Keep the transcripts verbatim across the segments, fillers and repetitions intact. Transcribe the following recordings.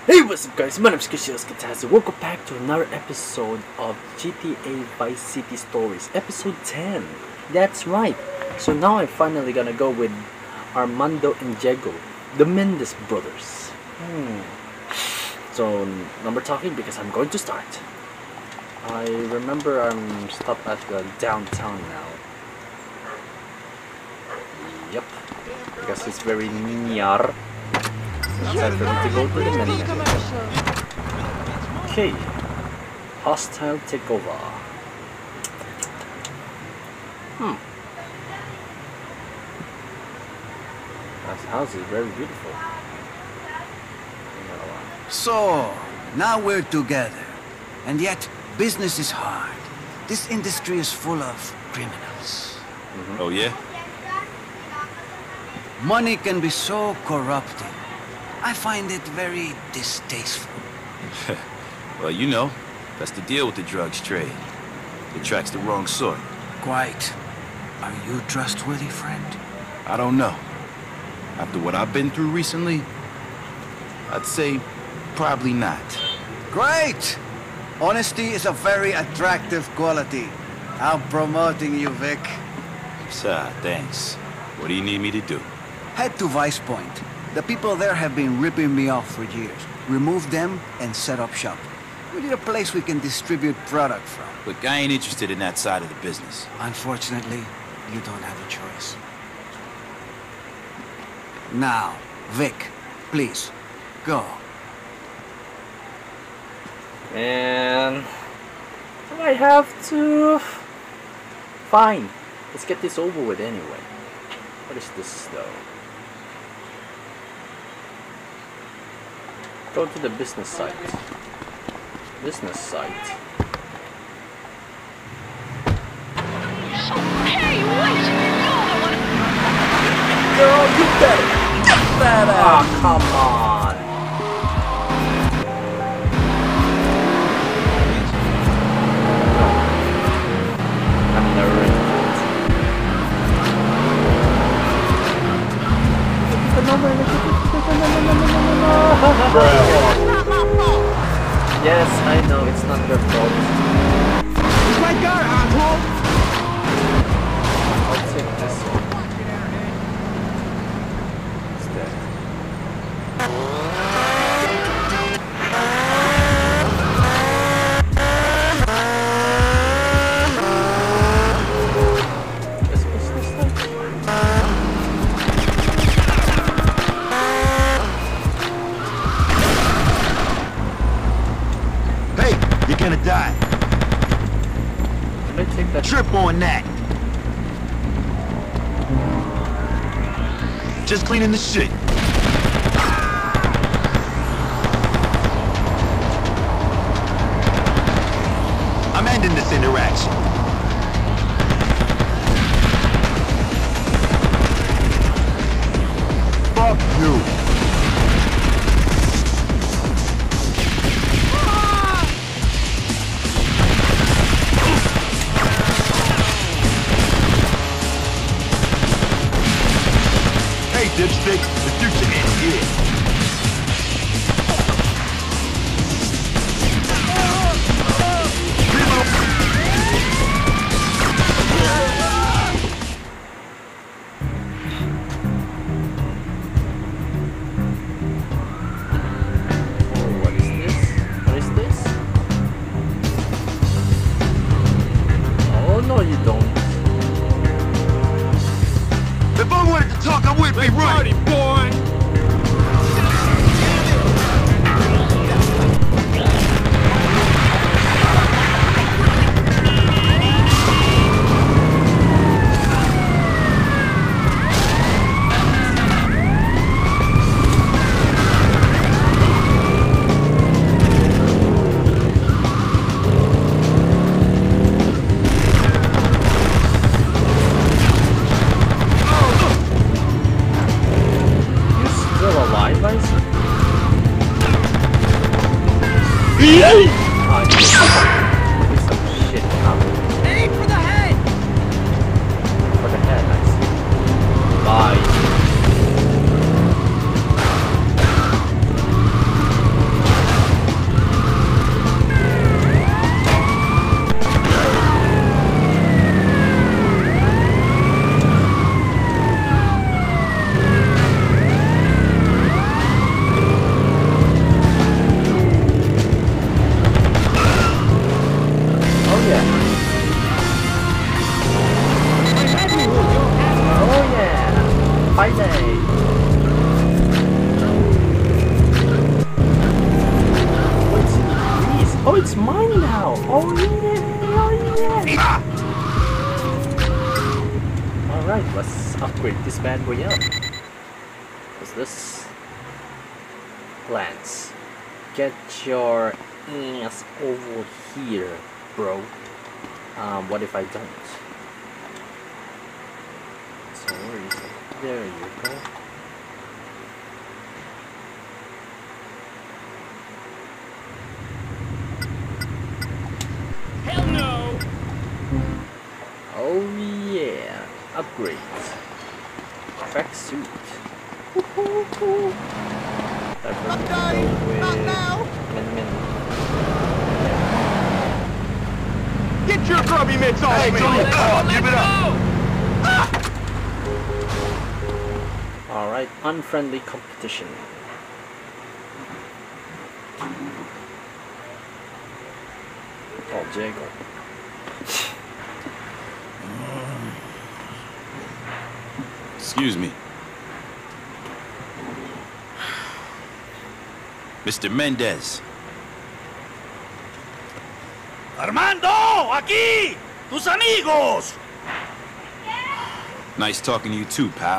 Hey, what's up guys, my name is Kishio's Welcome back to another episode of G T A Vice City Stories, episode ten. That's right, so now I'm finally gonna go with Armando and Diego, the Mendes brothers. Hmm. So, number talking because I'm going to start. I remember I'm stopped at the downtown now. Yep, because it's very near. It's time for me to go to the menu. Okay. Hostile takeover. Hmm. This house is very beautiful. So, now we're together. And yet, business is hard. This industry is full of criminals. Mm-hmm. Oh, yeah? Money can be so corrupting. I find it very distasteful. Well, you know, that's the deal with the drugs trade. It attracts the wrong sort. Quite. Are you trustworthy, friend? I don't know. After what I've been through recently, I'd say probably not. Great! Honesty is a very attractive quality. I'm promoting you, Vic. Sir, thanks. What do you need me to do? Head to Vice Point. The people there have been ripping me off for years. Remove them and set up shop. We need a place we can distribute product from. Look, I ain't interested in that side of the business. Unfortunately, you don't have a choice. Now, Vic, please, go. And I have to... Fine, let's get this over with anyway. What is this though? Go to the business site. Business site. Hey, wait! No, you better get that out! Oh, come on! I'm never Yes, I know, it's not their fault. It's my car, asshole! I'll take this one. Instead. This was this one. You're gonna die. Can I take that? Trip on that. Just cleaning the shit. I'm ending this interaction. Fuck you. Dipstick, the future is here. Oh, what is this? What is this? Oh, no, you don't. If I wanted to talk, I wouldn't be right. Boy. Aim for the head! For the head, I see. Bye. Oh yeah! Oh yeah! Alright, let's upgrade this bad boy up. What's this? Lance. Get your ass over here, bro. Um, what if I don't? So where is it? There you go. Hell no! Oh yeah, upgrades. Track suit. Woohoo! Not dying, not now. Min min. Get your grubby mitts off me! Oh, give it up! All right, unfriendly competition. Oh, Jaggle. Excuse me. Mister Mendez. Armando, aquí! Tus amigos! Nice talking to you too, pal.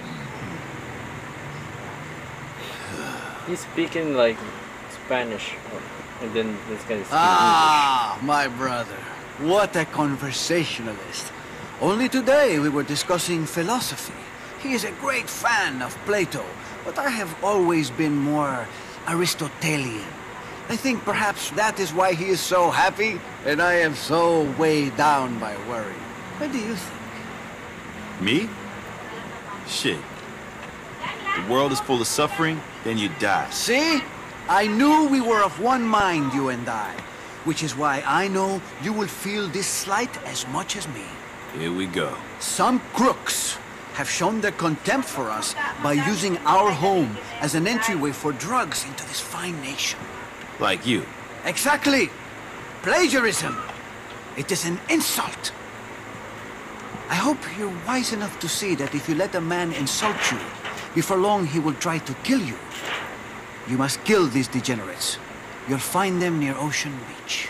He's speaking like Spanish, and then this guy is speaking Ah, my brother. What a conversationalist. Only today we were discussing philosophy. He is a great fan of Plato, but I have always been more Aristotelian. I think perhaps that is why he is so happy, and I am so weighed down by worry. What do you think? Me? Shit. The world is full of suffering, then you die. See? I knew we were of one mind, you and I. Which is why I know you will feel this slight as much as me. Here we go. Some crooks have shown their contempt for us by using our home as an entryway for drugs into this fine nation. Like you. Exactly! Plagiarism! It is an insult! I hope you're wise enough to see that if you let a man insult you, before long he will try to kill you. You must kill these degenerates. You'll find them near Ocean Beach.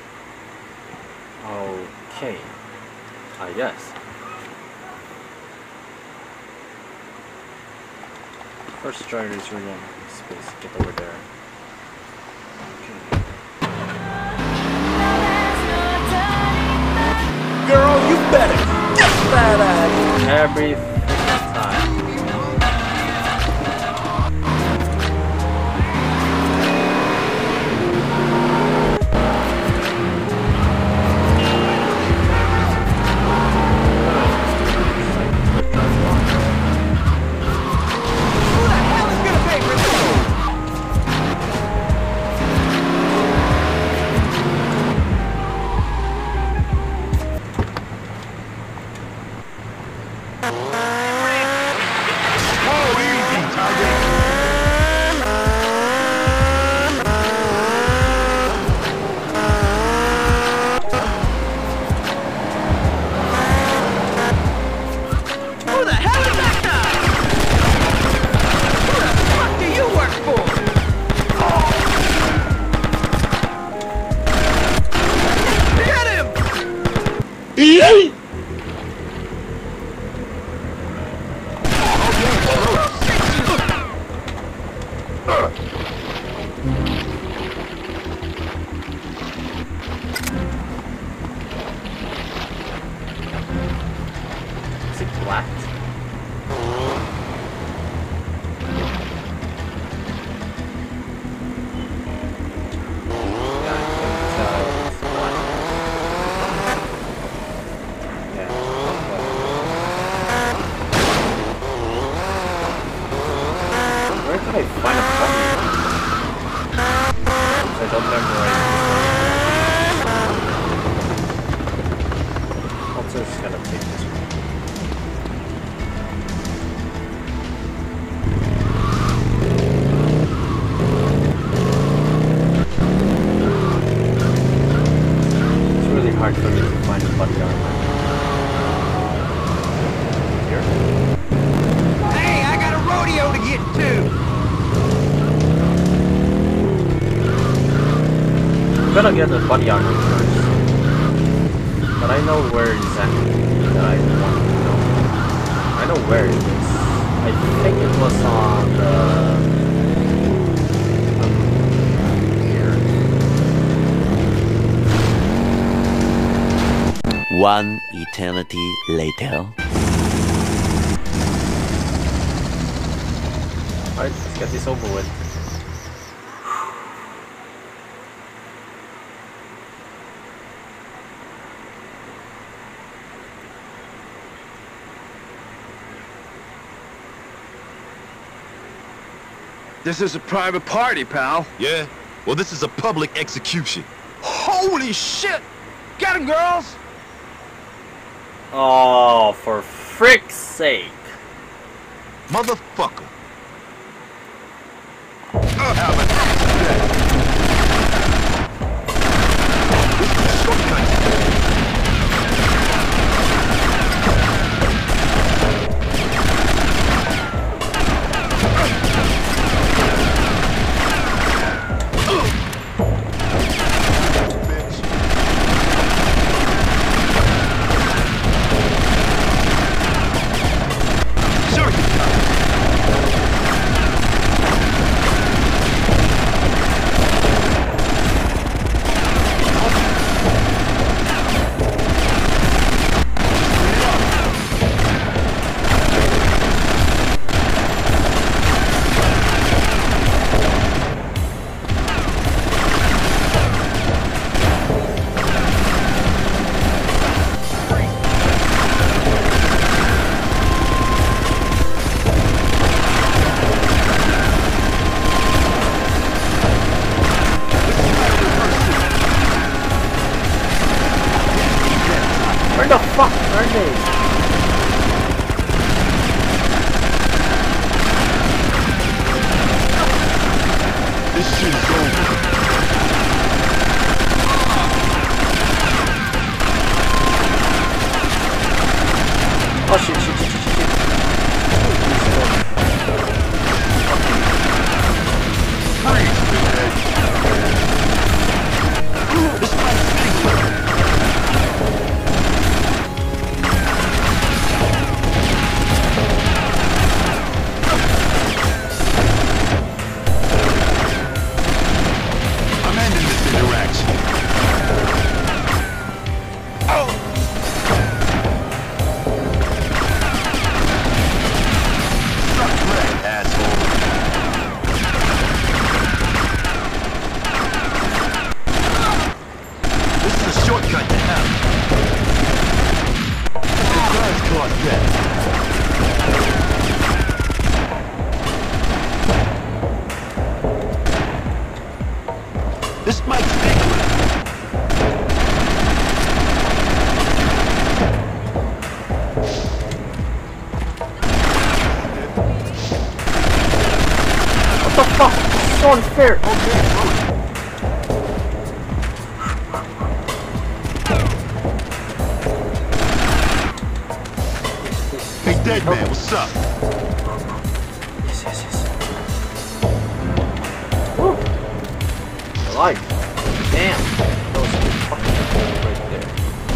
Okay. I guess. First try is really in space. Get over there. Girl, you better get that ass! Every time. Who the hell is gonna pay for this? Oh, easy, Target. Who the hell is that guy? Who the fuck do you work for? Get him! Is it black? Yeah, I think uh, it's black. Yeah. Where could I find a body? I don't memorize. Also, just gotta take this one. It's really hard for me to find a body armor. Here. Hey, I got a rodeo to get to! I'm gonna get a body armor first. But I know where exactly that I want to go. I know where it is. I think it was on the... Um, here. One eternity later. Alright, let's get this over with. This is a private party, pal. Yeah? Well, this is a public execution. Holy shit! Get him, girls! Oh, for frick's sake. Motherfucker. Uh, have an accident. This is a shortcut. Where the fuck are they? This shit is over. Oh shit, shit, shit, shit, shit. Freeze, man. This might stink. I'm ending this interaction. Oh! Suck red, asshole. This is a shortcut to hell. It does cause death. This might stink. What the fuck? It's so unfair. Hey, dead man, what's up? Yes, yes, yes. Woo. Alive. Damn. That was a fucking hole right there.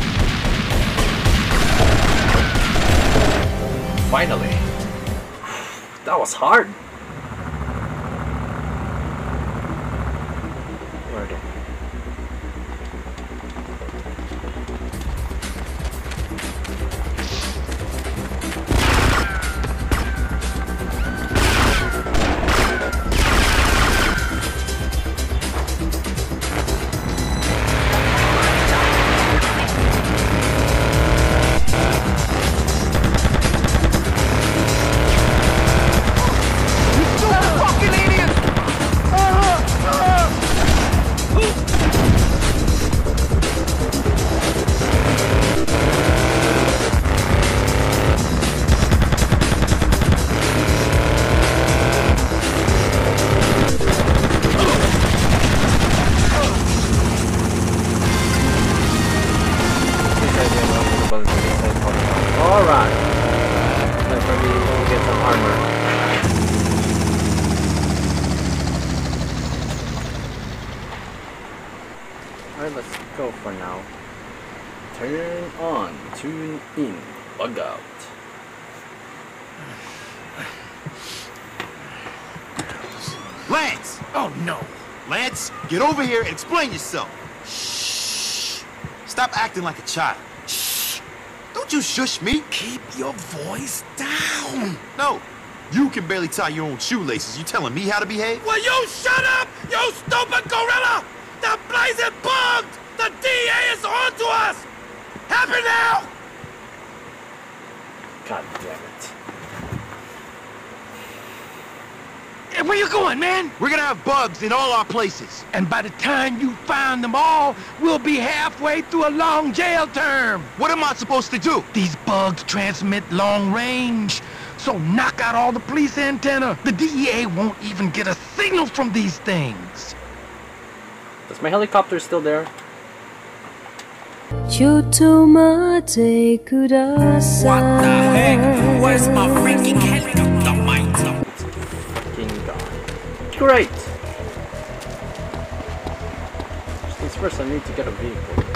Finally. That was hard. Where are they? Alright. Let's maybe get some armor. Alright, let's go for now. Turn on, tune in, bug out. Lance! Oh, no. Lance, get over here and explain yourself. Shh. Stop acting like a child. Shh. Don't you shush me. Keep your voice down. No. You can barely tie your own shoelaces. You telling me how to behave? Will you shut up, you stupid gorilla? The place is bugged! The D A is on to us! Happy now! God damn it. Hey, where you going, man? We're gonna have bugs in all our places. And by the time you find them all, we'll be halfway through a long jail term. What am I supposed to do? These bugs transmit long range. So knock out all the police antenna. The D E A won't even get a signal from these things. Is my helicopter still there? ちょっと待ってください。What the heck? Where's my freaking helicopter, mate? Fucking gone. Great! Things first, I need to get a vehicle.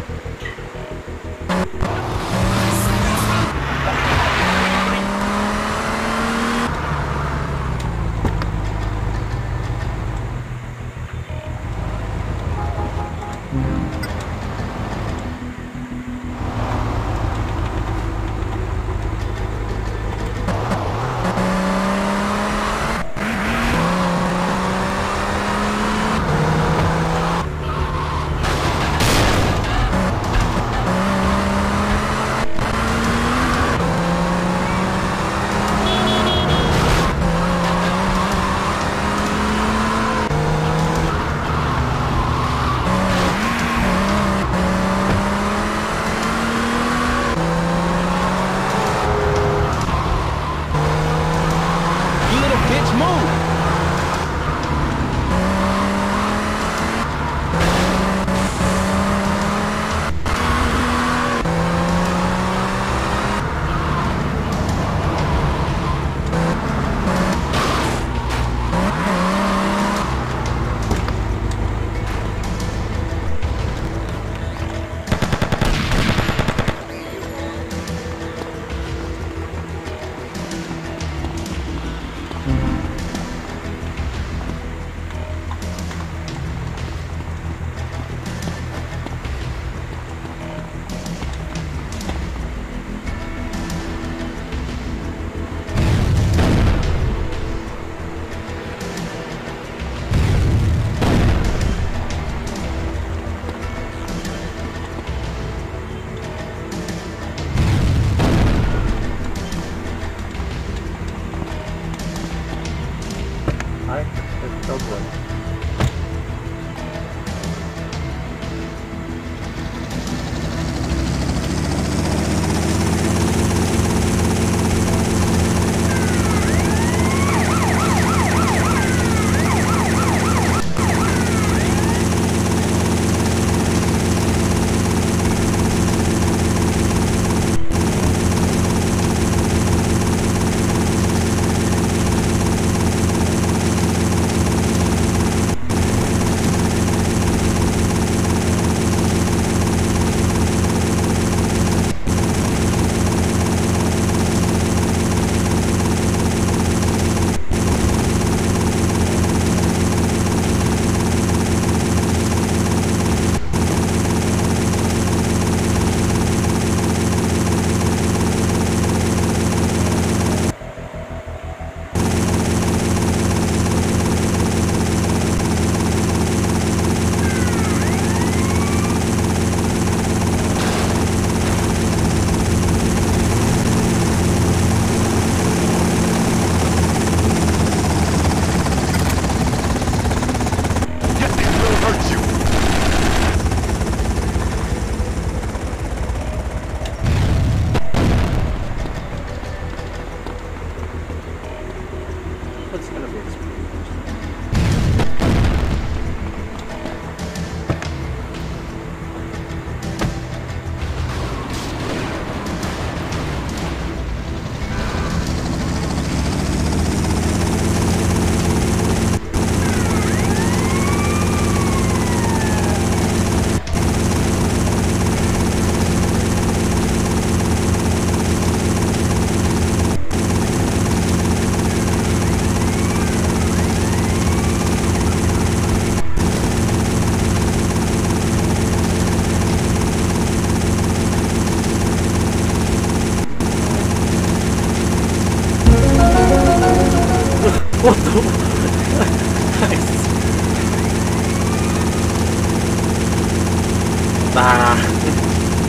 Ah.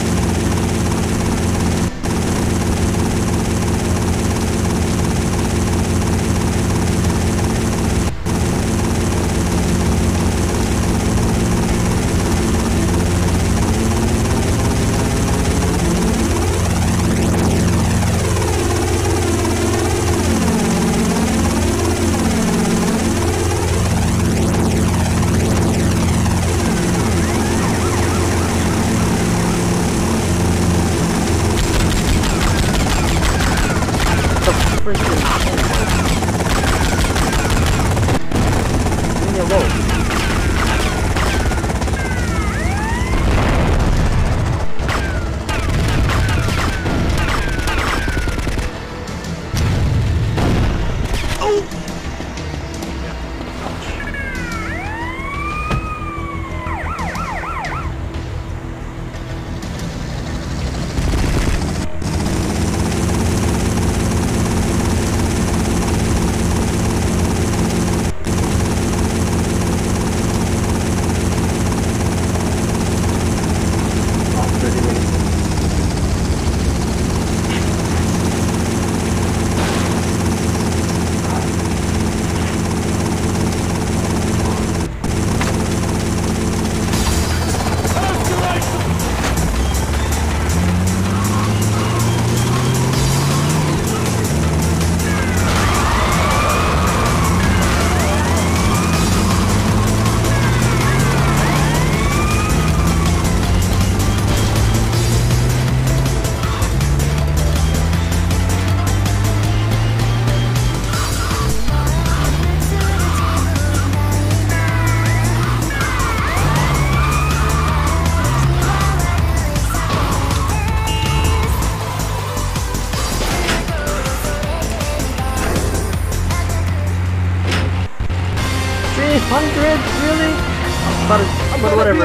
three hundred? Really? But, but whatever.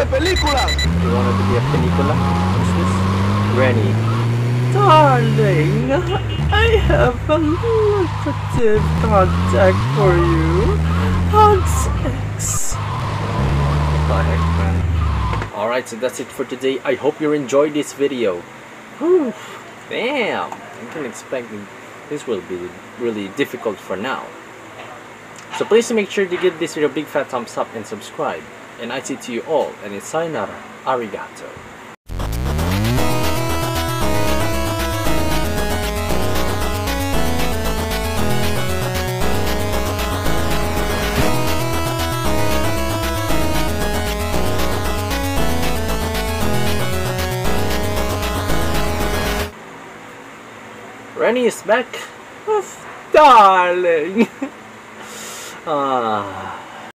You wanted to be a película? What's this? Rennie. Darling, I have a lucrative contact for you. Hugs X. What the heck, man? Alright, so that's it for today. I hope you enjoyed this video. Whew. Damn. I can expect this will be really difficult for now. So please make sure to give this video a big fat thumbs up and subscribe. And I say to you all, and it's sayonara, arigato. Rennie is back. Oh, darling. Ah.